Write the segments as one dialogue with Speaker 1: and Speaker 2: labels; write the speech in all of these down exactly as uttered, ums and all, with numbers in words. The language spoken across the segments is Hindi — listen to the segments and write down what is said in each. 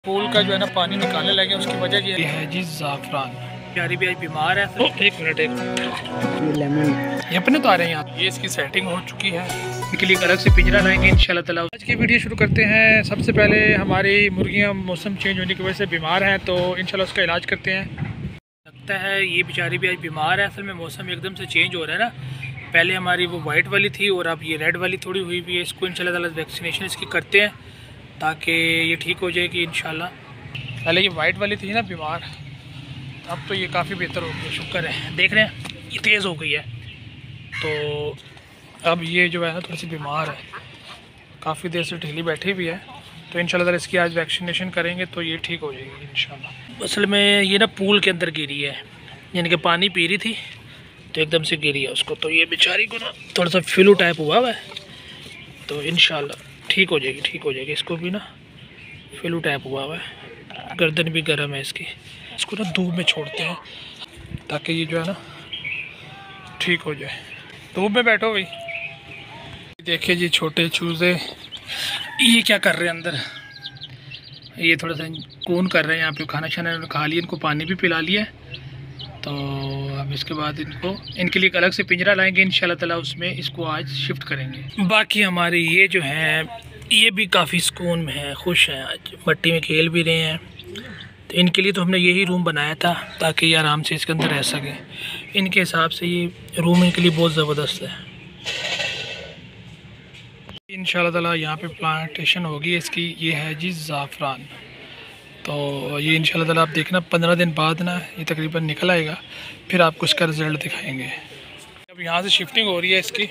Speaker 1: पूल का जो है ना पानी निकालने लगे, उसकी वजह ये है जी ज़ाफ़रान। प्यारी भी आज बीमार है। तो एक मिनट एक ये लेमन ये अपने तो आ रहे हैं यहाँ। ये इसकी सेटिंग हो चुकी है, इनके लिए अलग से पिंजरा लाएंगे इंशाल्लाह ताला। आज की वीडियो शुरू करते हैं। सबसे पहले हमारी मुर्गियाँ मौसम चेंज होने की वजह से बीमार हैं, तो इंशाल्लाह उसका इलाज करते हैं। लगता है ये बेचारी भी आज बीमार है। असल में मौसम एकदम से चेंज हो रहा है ना, पहले हमारी वो वाइट वाली थी और अब ये रेड वाली थोड़ी हुई हुई है। इसको इंशाल्लाह ताला वैक्सीनेशन इसकी करते हैं ताकि ये ठीक हो जाएगी इंशाल्लाह। पहले ये वाइट वाली थी ना बीमार, अब तो ये काफ़ी बेहतर हो गई है, शुक्र है। देख रहे हैं ये तेज़ हो गई है, तो अब ये जो है ना थोड़ी सी बीमार है, काफ़ी देर से ढीली बैठी भी है। तो इंशाल्लाह ताला इसकी आज वैक्सीनेशन करेंगे तो ये ठीक हो जाएगी इंशाल्लाह। असल में ये ना पूल के अंदर गिरी है, यानी कि पानी पी रही थी तो एकदम से गिरी है उसको, तो ये बेचारी को ना थोड़ा सा फ्लू टाइप हुआ हुआ है, तो इंशाल्लाह ठीक हो जाएगी ठीक हो जाएगी। इसको भी ना फ्लू टाइप हुआ हुआ है, गर्दन भी गर्म है इसकी। इसको ना धूप में छोड़ते हैं ताकि ये जो है ना ठीक हो जाए। धूप में बैठो भाई। देखिए जी छोटे चूज़े ये क्या कर रहे हैं अंदर, ये थोड़ा सा कून कर रहे हैं। यहाँ पे खाना शाना खा लिया, इनको पानी भी पिला लिया, तो अब इसके बाद इनको इनके लिए एक अलग से पिंजरा लाएंगे इंशाल्लाह ताला, उसमें इसको आज शिफ्ट करेंगे। बाकी हमारे ये जो हैं ये भी काफ़ी सुकून में हैं, खुश हैं, आज मट्टी में खेल भी रहे हैं। तो इनके लिए तो हमने यही रूम बनाया था ताकि ये आराम से इसके अंदर रह सकें। इनके हिसाब से ये रूम इनके लिए बहुत ज़बरदस्त है। इंशाल्लाह ताला यहाँ पे प्लांटेशन होगी इसकी। ये है जी ज़ाफ़रान, तो ये इंशाल्लाह ताला आप देखना पंद्रह दिन बाद ना ये तकरीबन निकल आएगा, फिर आपको इसका रिज़ल्ट दिखाएंगे। अब यहाँ से शिफ्टिंग हो रही है इसकी,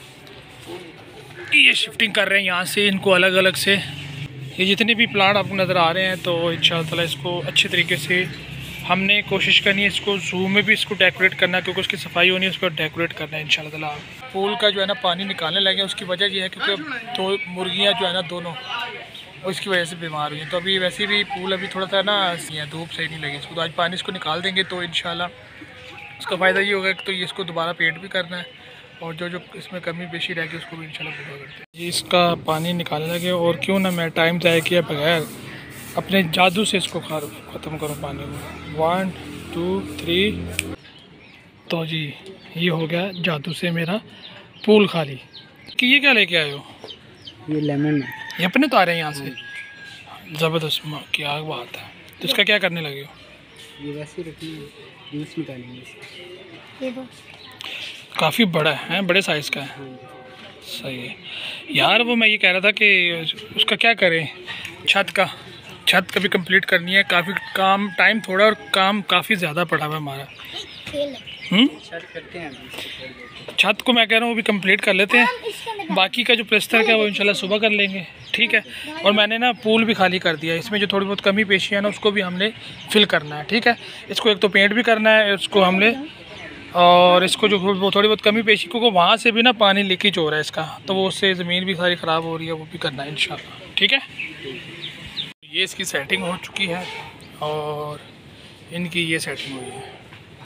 Speaker 1: ये शिफ्टिंग कर रहे हैं यहाँ से इनको अलग अलग से। ये जितने भी प्लांट आपको नज़र आ रहे हैं, तो इंशाल्लाह ताला इसको अच्छे तरीके से हमने कोशिश करनी है। इसको जू में भी इसको डेकोरेट करना है, क्योंकि उसकी सफाई होनी है, उसको डेकोरेट करना है इंशाल्लाह ताला। पूल का जो है ना पानी निकालने लगे, उसकी वजह यह है क्योंकि दो मुर्गियाँ जो है ना दोनों उसकी वजह से बीमार हुई हैं। तो अभी वैसे भी पूल अभी थोड़ा सा ना धूप सही नहीं लगी इसको, तो आज पानी इसको निकाल देंगे तो इंशाल्लाह उसका फ़ायदा ये होगा कि तो ये इसको दोबारा पेंट भी करना है, और जो जो इसमें कमी पेशी रहेगी उसको भी इंशाल्लाह पूरा करते हैं। ये इसका पानी निकालने लगे, और क्यों ना मैं टाइम ज़ाया किया बगैर अपने जादू से इसको ख़त्म करूँ पानी को। वन टू थ्री, तो जी ये हो गया जादू से मेरा पूल खाली। कि ये क्या लेके आए हो?
Speaker 2: ये लेमन है,
Speaker 1: ये अपने तो आ रहे हैं यहाँ से। ज़बरदस्त, क्या बात है। तो इसका क्या करने लगे हो?
Speaker 2: ये वैसे रखी जूस निकालेंगे।
Speaker 1: काफ़ी बड़ा है, बड़े साइज़ का है। सही है यार। वो मैं ये कह रहा था कि उसका क्या करें, छत का छत कभी कंप्लीट करनी है। काफ़ी काम टाइम थोड़ा और काम काफ़ी ज़्यादा पड़ा हुआ है हमारा। हम्म
Speaker 2: छत करते हैं,
Speaker 1: छत को मैं कह रहा हूँ वो भी कंप्लीट कर लेते हैं। बाकी का जो प्लास्टर का है वो इंशाल्लाह सुबह कर लेंगे, ठीक है। और मैंने ना पूल भी खाली कर दिया, इसमें जो थोड़ी बहुत कमी पेशी है ना उसको भी हमने फिल करना है, ठीक है। इसको एक तो पेंट भी करना है उसको हमने, और इसको जो वो थोड़ी बहुत कमी पेशी, क्योंकि वहाँ से भी ना पानी लीकेज हो रहा है इसका, तो वो उससे ज़मीन भी सारी ख़राब हो रही है, वो भी करना है इंशाल्लाह, ठीक है। ये इसकी सेटिंग हो चुकी है और इनकी ये सेटिंग हुई है।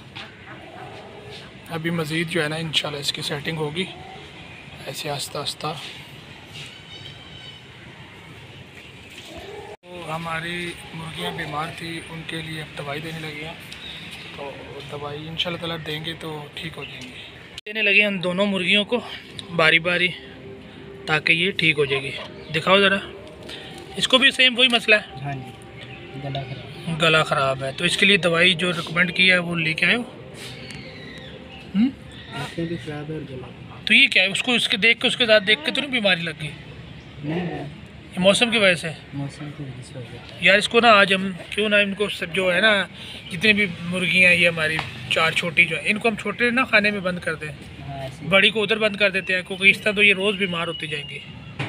Speaker 1: अभी मज़ीद जो है ना इंशाल्लाह इसकी सेटिंग होगी ऐसे आस्ता आस्ता। तो हमारी मुर्गियाँ बीमार थी, उनके लिए अब दवाई देने लगे हैं, तो दवाई इंशाल्लाह ताला देंगे तो ठीक हो जाएंगी। देने लगे हम दोनों मुर्गियों को बारी बारी ताकि ये ठीक हो जाएगी। दिखाओ ज़रा, इसको भी सेम वही मसला है।
Speaker 2: हाँ जी, गला खराब
Speaker 1: गला ख़राब है, तो इसके लिए दवाई जो रिकमेंड की है वो लेके आए हो।
Speaker 2: आँखें भी खराब है और गला।
Speaker 1: तो ये क्या है, उसको इसके देख के उसके साथ देख के तो नहीं बीमारी लग गई?
Speaker 2: नहीं,
Speaker 1: ये मौसम की वजह से।
Speaker 2: मौसम की वजह से हो जाता है
Speaker 1: यार इसको ना आज हम क्यों ना इनको सब जो है ना जितनी भी मुर्गियाँ ये हमारी चार छोटी जो है, इनको हम छोटे ना खाने में बंद कर दें,
Speaker 2: हाँ, ऐसे
Speaker 1: बड़ी को उधर बंद कर देते हैं, क्योंकि इस तरह तो ये रोज़ बीमार होती जाएंगी।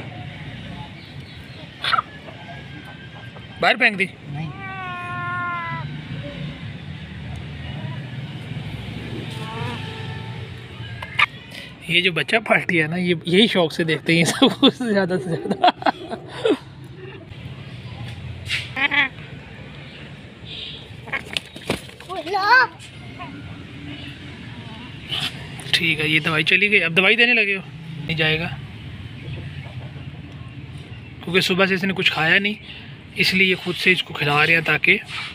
Speaker 1: बाहर फेंक दी।
Speaker 2: नहीं।
Speaker 1: ये जो बच्चा पार्टी है ना, ये यही शौक से देखते हैं सब कुछ ज़्यादा से ज़्यादा। ठीक है, ये दवाई चली गई, अब दवाई देने लगे हो? नहीं जाएगा, क्योंकि सुबह से इसने कुछ खाया नहीं, इसलिए खुद से इसको खिला रहे हैं ताकि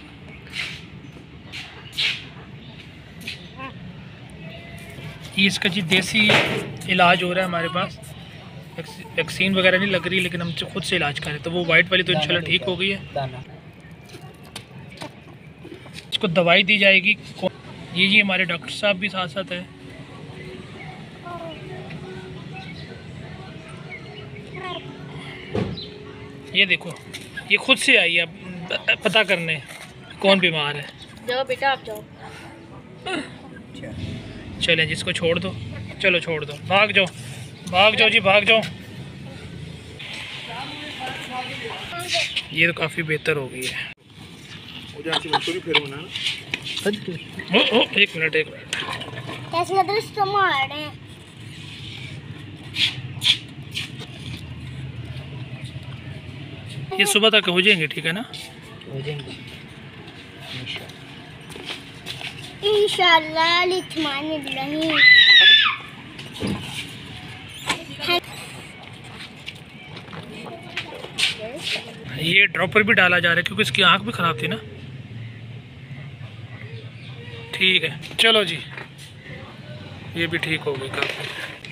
Speaker 1: ये इसका जी देसी इलाज हो रहा है हमारे पास। वैक्सीन वगैरह नहीं लग रही, लेकिन हम खुद से इलाज करें। तो वो वाइट वाली तो इंशाल्लाह ठीक हो गई है।
Speaker 2: दाना
Speaker 1: इसको दवाई दी जाएगी। ये जी हमारे डॉक्टर साहब भी साथ साथ है। ये देखो, ये खुद से आई है पता करने कौन बीमार है।
Speaker 3: जाओ बेटा आप जाओ।
Speaker 1: चलें जिसको छोड़ दो, चलो छोड़ दो, भाग जाओ भाग जाओ जी भाग जाओ। ये तो काफ़ी बेहतर हो गई है। ओ, ओ, एक मिनट एक मिनट ये सुबह तक हो जाएंगे, ठीक है ना?
Speaker 2: हो जाएंगे
Speaker 3: इंशाल्लाह। लिथमानी
Speaker 1: ये ड्रॉपर भी डाला जा रहा है क्योंकि इसकी आंख भी ख़राब थी ना। ठीक है चलो जी, ये भी ठीक हो गई काफ़ी।